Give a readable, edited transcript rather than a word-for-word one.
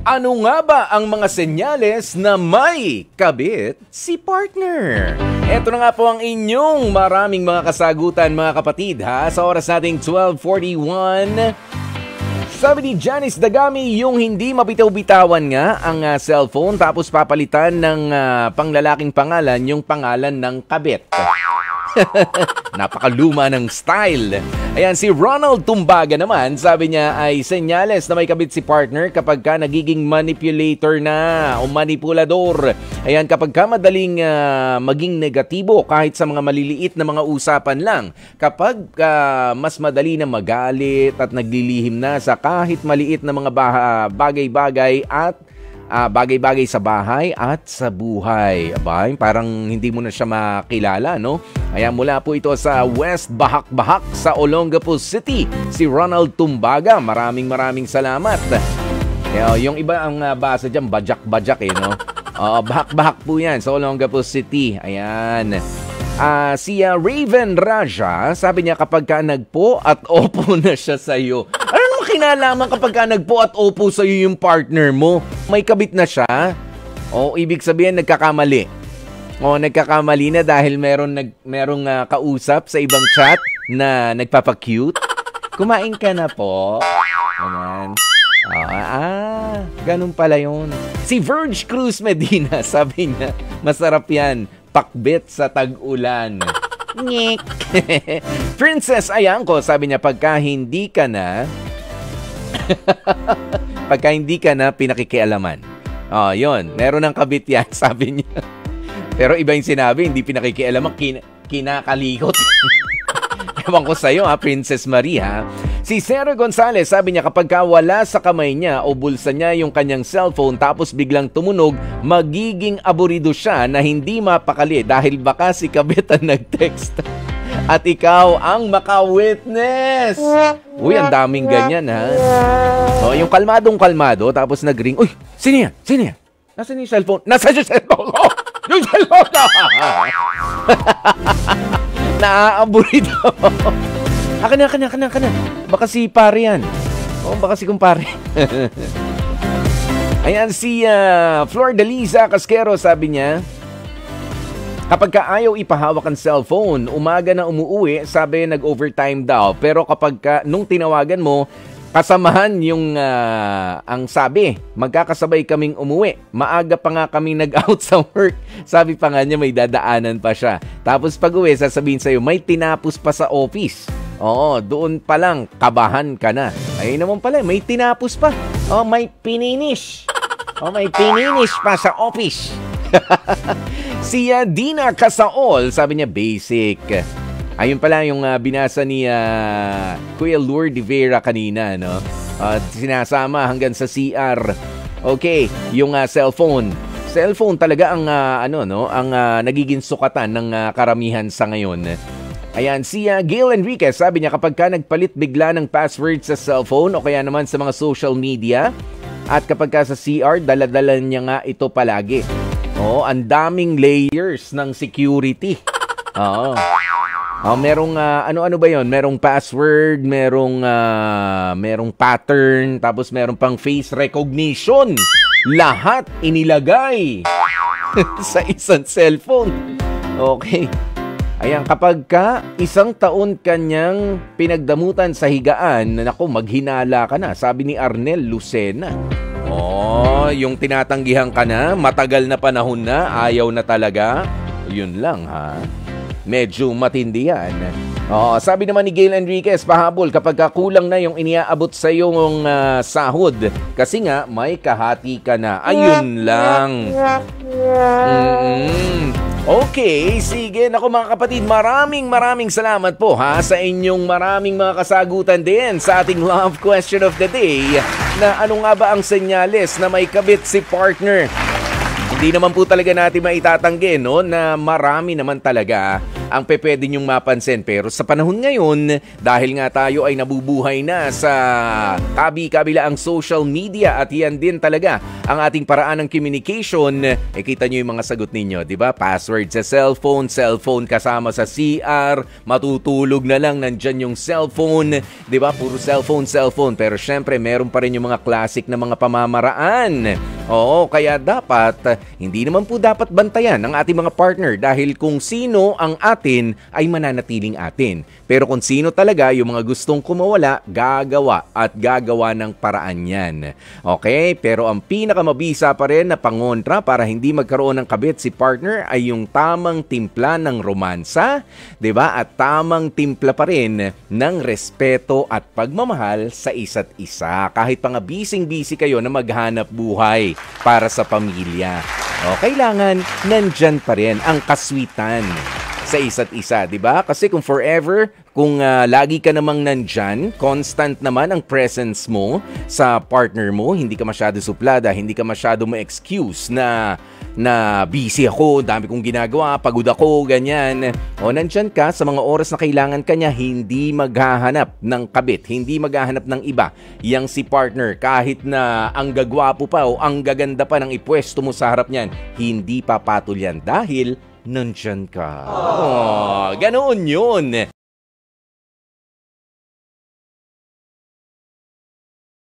Ano nga ba ang mga senyales na may kabit si partner? Ito na nga po ang inyong maraming mga kasagutan mga kapatid ha. Sa oras nating 12:41. Sabi ni Janice Dagami, yung hindi mabitaw-bitawan nga ang cellphone tapos papalitan ng panglalaking pangalan yung pangalan ng kabit. Napakaluma ng style. Ayan, si Ronald Tumbaga naman, sabi niya ay senyales na may kabit si partner kapag ka nagiging manipulator na o manipulador. Ayan, kapag ka madaling maging negatibo kahit sa mga maliliit na mga usapan lang. Kapag mas madali na magalit at naglilihim na sa kahit maliit na mga bagay-bagay at bagay-bagay sa bahay at sa buhay. Abay, parang hindi mo na siya makilala, no? Ayan, mula po ito sa West Bahak-Bahak sa Olongapo City. Si Ronald Tumbaga, maraming salamat. Yung iba ang basa dyan, bajak-bajak no? Bahak-Bahak po yan sa Olongapo City. Ayan. Si Raven Raja, sabi niya kapag ka nagpo at opo na siya sa'yo. Ano kinalaman kapag ka nagpo at opo sa'yo yung partner mo? May kabit na siya? O ibig sabihin nagkakamali. O nagkakamali na dahil merong kausap sa ibang chat na nagpapa-cute. Kumain ka na po. Ganun. Ganun pala yun. Si Verge Cruz Medina, sabi niya, masarap yan. Pakbit sa tag-ulan. Nyek. Princess Ayangko, sabi niya, pagka hindi ka na pinakikialaman. Yun. Meron ng kabit yan, sabi niya. Pero iba yung sinabi, hindi pinakikialaman, kinakalikot. Ewan ko sa'yo, Princess Maria. Si Sarah Gonzalez, sabi niya kapag wala sa kamay niya o bulsa niya yung kanyang cellphone tapos biglang tumunog, magiging aburido siya na hindi mapakali dahil baka si kabit ang nag-text at ikaw ang maka-witness. Uy, ang daming ganyan ha. So, yung kalmadong-kalmado tapos nag-ring, uy, sino yan? Nasaan yung cellphone? Nasaan yung cellphone? Yung cellphone na! Naaaburido. Akin na. Baka si pare yan. Baka si kumpare. Ayan, si Flor Deliza Casquero, sabi niya, kapag ka ayaw ipahawak ang cellphone, umaga na umuwi, sabi nag-overtime daw. Pero kapag nung tinawagan mo, kasamahan yung ang sabi, magkakasabay kaming umuwi. Maaga pa nga kaming nag-out sa work. Sabi pa nga niya may dadaanan pa siya. Tapos pag uwi, sasabihin sa'yo, may tinapos pa sa office. Oo, doon pa lang, kabahan ka na. Ay naman pala, may tinapos pa. May pininish. May pininish pa sa office. Si Dina Casaol, sabi niya, basic. Ayun pala yung binasa ni Kuya Lourdes Vera kanina, no? Sinasama hanggang sa CR. Okay, yung cellphone. Cellphone talaga ang ang nagiging sukatan ng karamihan sa ngayon. Ayan, si Gail Enriquez, sabi niya kapag ka nagpalit bigla ng password sa cellphone o kaya naman sa mga social media at kapag ka sa CR, daladala niya nga ito palagi. Ang daming layers ng security. Merong ano ba 'yon? Merong password, merong pattern, tapos merong pang face recognition. Lahat inilagay sa isang cellphone. Okay. Ayan, kapag ka isang taon kanyang pinagdamutan sa higaan, naku, maghinala ka na, sabi ni Arnel Lucena. Yung tinatanggihan ka na, matagal na panahon na, ayaw na talaga. Yun lang ha. Medyo matindi yan. Sabi naman ni Gail Enriquez, pahabol kapag kulang na yung iniaabot sa iyong sahod. Kasi nga, may kahati ka na. Ayun lang. Okay, sige. Naku mga kapatid, maraming salamat po ha sa inyong maraming mga kasagutan din sa ating love question of the day na ano nga ba ang senyales na may kabit si partner. Hindi naman po talaga natin maitatanggi, no, na marami naman talaga ang pwede nyong mapansin. Pero sa panahon ngayon, dahil nga tayo ay nabubuhay na sa kabi-kabilaang social media at yan din talaga ang ating paraan ng communication, kita nyo yung mga sagot ninyo, di ba? Password sa cellphone kasama sa CR, matutulog na lang, nandyan yung cellphone, di ba? Puro cellphone. Pero syempre, meron pa rin yung mga classic na mga pamamaraan. Oo, kaya dapat, hindi naman po dapat bantayan ang ating mga partner dahil kung sino ang atin ay mananatiling atin. Pero kung sino talaga yung mga gustong kumawala, gagawa ng paraan yan. Okay? Pero ang pinakamabisa pa rin na pangontra para hindi magkaroon ng kabit si partner ay yung tamang timpla ng romansa, 'di ba? At tamang timpla pa rin ng respeto at pagmamahal sa isa't isa. Kahit pa nga busy kayo na maghanap buhay para sa pamilya. O, kailangan nandyan pa rin ang kaswitan sa isa't isa, di ba? Kasi kung forever, kung lagi ka namang nandyan, constant naman ang presence mo sa partner mo, hindi ka masyado suplada, hindi ka masyado ma-excuse na busy ako, dami kong ginagawa, pagod ako, ganyan. O nandyan ka sa mga oras na kailangan ka niya, hindi maghahanap ng kabit, hindi maghahanap ng iba. Yang si partner, kahit na ang gagwapo pa o ang gaganda pa ng ipwesto mo sa harap niyan, hindi papatol yan dahil nandyan ka. Oh, ganoon yun.